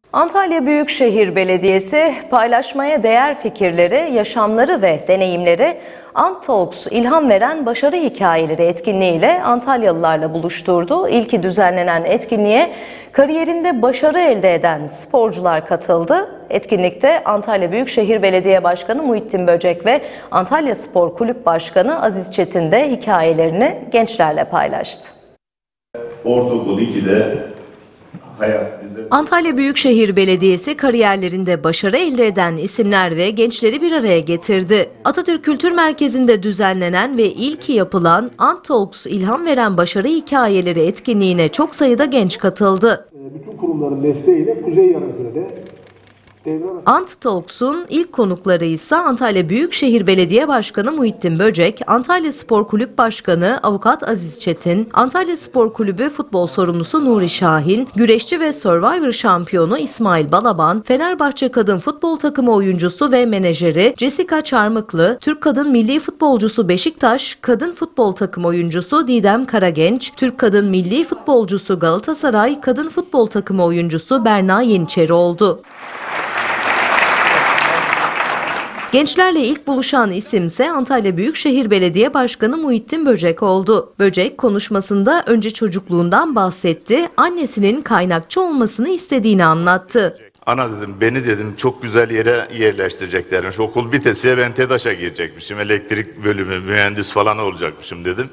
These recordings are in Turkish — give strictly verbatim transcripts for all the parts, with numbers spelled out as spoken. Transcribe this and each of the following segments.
Antalya Büyükşehir Belediyesi paylaşmaya değer fikirleri, yaşamları ve deneyimleri Ant Talks ilham veren başarı hikayeleri etkinliğiyle Antalyalılarla buluşturdu. İlki düzenlenen etkinliğe kariyerinde başarı elde eden sporcular katıldı. Etkinlikte Antalya Büyükşehir Belediye Başkanı Muhittin Böcek ve Antalya Spor Kulüp Başkanı Aziz Çetin de hikayelerini gençlerle paylaştı. Ortaokul ikide Antalya Büyükşehir Belediyesi kariyerlerinde başarı elde eden isimler ve gençleri bir araya getirdi. Atatürk Kültür Merkezi'nde düzenlenen ve ilki yapılan Ant Talks ilham veren başarı hikayeleri etkinliğine çok sayıda genç katıldı. Bütün kurumların desteğiyle Kuzey Yarımküre'de Ant Talks'un ilk konukları ise Antalya Büyükşehir Belediye Başkanı Muhittin Böcek, Antalya Spor Kulüp Başkanı Avukat Aziz Çetin, Antalya Spor Kulübü futbol sorumlusu Nuri Şahin, güreşçi ve Survivor şampiyonu İsmail Balaban, Fenerbahçe kadın futbol takımı oyuncusu ve menajeri Jessica Çarmıklı, Türk kadın milli futbolcusu Beşiktaş, kadın futbol takımı oyuncusu Didem Karagenç, Türk kadın milli futbolcusu Galatasaray, kadın futbol takımı oyuncusu Berna Yeniçeri oldu. Gençlerle ilk buluşan isimse Antalya Büyükşehir Belediye Başkanı Muhittin Böcek oldu. Böcek konuşmasında önce çocukluğundan bahsetti, annesinin kaynakçı olmasını istediğini anlattı. Ana dedim, beni dedim çok güzel yere yerleştireceklermiş. Okul bitesiye ben TEDAŞ'a girecekmişim. Elektrik bölümü, mühendis falan olacakmışım dedim.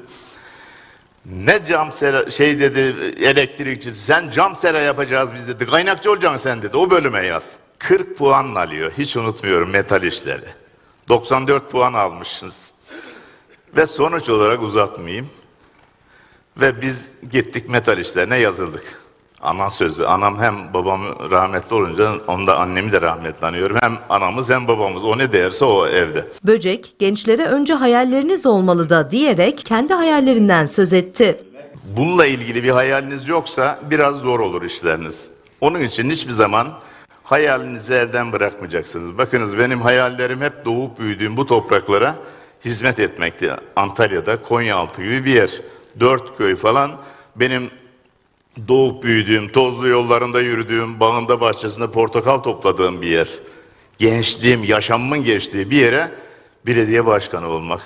Ne cam sera, şey dedi elektrikçi, sen cam sera yapacağız biz dedi. Kaynakçı olacaksın sen dedi, o bölüme yaz. kırk puan alıyor, hiç unutmuyorum metal işleri. doksan dört puan almışsınız. Ve sonuç olarak uzatmayayım. Ve biz gittik metal işlerine yazıldık. Ana sözü, anam hem babam rahmetli olunca onda annemi de rahmetli anıyorum. Hem anamız hem babamız, o ne derse o evde. Böcek, gençlere önce hayalleriniz olmalı da diyerek kendi hayallerinden söz etti. Bununla ilgili bir hayaliniz yoksa biraz zor olur işleriniz. Onun için hiçbir zaman hayalinizi elden bırakmayacaksınız. Bakınız benim hayallerim hep doğup büyüdüğüm bu topraklara hizmet etmekti. Antalya'da Konyaaltı gibi bir yer. Dört köy falan benim doğup büyüdüğüm, tozlu yollarında yürüdüğüm, bağında bahçesinde portakal topladığım bir yer. Gençliğim, yaşamımın geçtiği bir yere belediye başkanı olmak.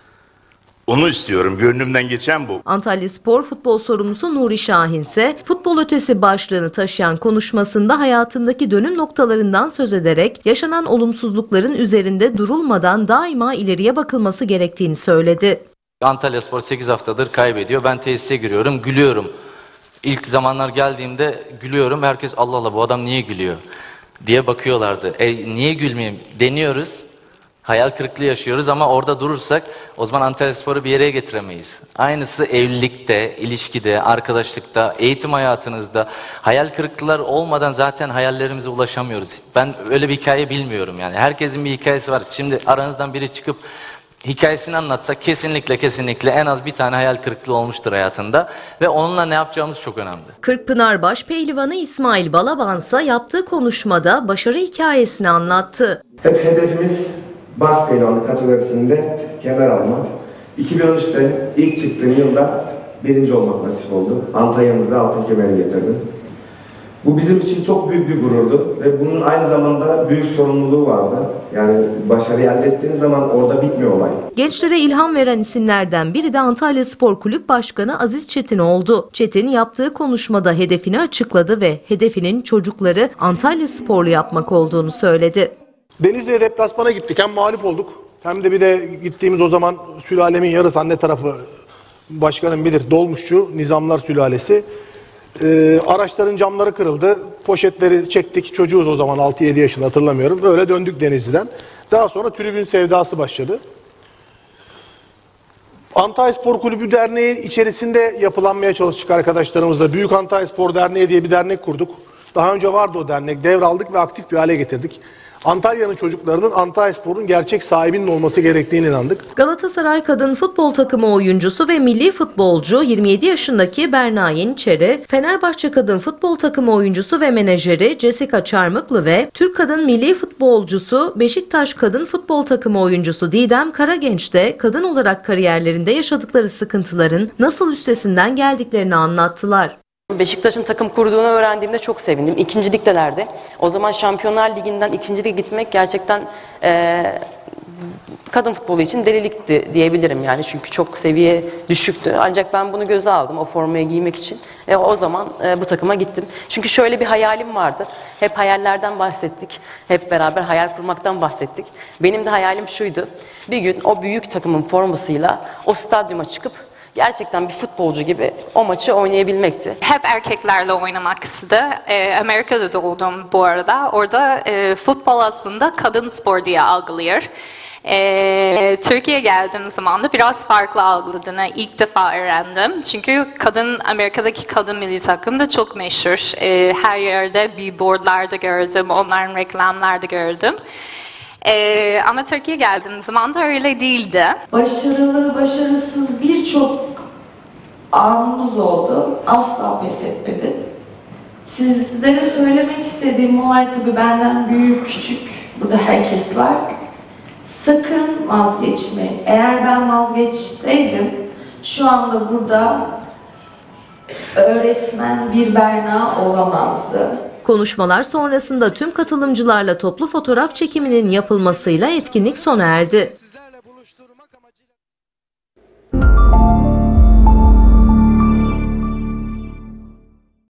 Onu istiyorum. Gönlümden geçen bu. Antalya Spor futbol sorumlusu Nuri Şahin ise futbol ötesi başlığını taşıyan konuşmasında hayatındaki dönüm noktalarından söz ederek yaşanan olumsuzlukların üzerinde durulmadan daima ileriye bakılması gerektiğini söyledi. Antalya Spor sekiz haftadır kaybediyor. Ben tesise giriyorum, gülüyorum. İlk zamanlar geldiğimde gülüyorum. Herkes Allah Allah bu adam niye gülüyor diye bakıyorlardı. E, niye gülmeyeyim deniyoruz. Hayal kırıklığı yaşıyoruz ama orada durursak o zaman Antalyaspor'u bir yere getiremeyiz. Aynısı evlilikte, ilişkide, arkadaşlıkta, eğitim hayatınızda. Hayal kırıklıklar olmadan zaten hayallerimize ulaşamıyoruz. Ben öyle bir hikaye bilmiyorum yani. Herkesin bir hikayesi var. Şimdi aranızdan biri çıkıp hikayesini anlatsa kesinlikle kesinlikle en az bir tane hayal kırıklığı olmuştur hayatında ve onunla ne yapacağımız çok önemli. Kırkpınar Başpehlivanı İsmail Balabansa yaptığı konuşmada başarı hikayesini anlattı. Hep hedefimiz baş pehlivanlık kategorisinde kemer almak. iki bin on üçte ilk çıktığım yılda birinci olmak nasip oldu. Antalya'mıza altın kemeri getirdim. Bu bizim için çok büyük bir gururdu ve bunun aynı zamanda büyük sorumluluğu vardı. Yani başarı elde ettiğiniz zaman orada bitmiyor olay. Gençlere ilham veren isimlerden biri de Antalya Spor Kulüp Başkanı Aziz Çetin oldu. Çetin yaptığı konuşmada hedefini açıkladı ve hedefinin çocukları Antalya Sporlu yapmak olduğunu söyledi. Denizli'ye deplasmana gittik. Hem mağlup olduk hem de bir de gittiğimiz o zaman sülalemin yarısı anne tarafı başkanım bilir Dolmuşçu Nizamlar sülalesi. Ee, araçların camları kırıldı. Poşetleri çektik. Çocuğuz o zaman altı yedi yaşında hatırlamıyorum. Böyle döndük Denizli'den. Daha sonra tribün sevdası başladı. Antalya Spor Kulübü Derneği içerisinde yapılanmaya çalıştık arkadaşlarımızla. Büyük Antalya Spor Derneği diye bir dernek kurduk. Daha önce vardı o dernek. Devraldık ve aktif bir hale getirdik. Antalya'nın çocuklarının Antalyaspor'un gerçek sahibinin olması gerektiğine inandık. Galatasaray kadın futbol takımı oyuncusu ve milli futbolcu yirmi yedi yaşındaki Berna Yeniçeri, Fenerbahçe kadın futbol takımı oyuncusu ve menajeri Jessica Çarmıklı ve Türk kadın milli futbolcusu Beşiktaş kadın futbol takımı oyuncusu Didem Karagenç de kadın olarak kariyerlerinde yaşadıkları sıkıntıların nasıl üstesinden geldiklerini anlattılar. Beşiktaş'ın takım kurduğunu öğrendiğimde çok sevindim. İkinci ligdelerdi. O zaman Şampiyonlar Ligi'nden ikinci lige gitmek gerçekten e, kadın futbolu için delilikti diyebilirim yani. Çünkü çok seviye düşüktü. Ancak ben bunu göze aldım o formayı giymek için. E, o zaman e, bu takıma gittim. Çünkü şöyle bir hayalim vardı. Hep hayallerden bahsettik. Hep beraber hayal kurmaktan bahsettik. Benim de hayalim şuydu. Bir gün o büyük takımın formasıyla o stadyuma çıkıp gerçekten bir futbolcu gibi o maçı oynayabilmekti. Hep erkeklerle oynamak istedi. Ee, Amerika'da doğdum bu arada. Orada e, futbol aslında kadın spor diye algılıyor. Ee, Türkiye'ye geldiğim zaman da biraz farklı algıladığını ilk defa öğrendim. Çünkü kadın Amerika'daki kadın milli takım da çok meşhur. Ee, her yerde billboardlarda gördüm, onların reklamlarda gördüm. Ee, ama Türkiye'ye geldiğim zaman da öyle değildi. Başarılı, başarısız birçok anımız oldu. Asla pes etmedim. Sizlere söylemek istediğim olay tabii benden büyük, küçük, burada herkes var. Sakın vazgeçmeyin. Eğer ben vazgeçseydim şu anda burada öğretmen bir Berna olamazdı. Konuşmalar sonrasında tüm katılımcılarla toplu fotoğraf çekiminin yapılmasıyla etkinlik sona erdi.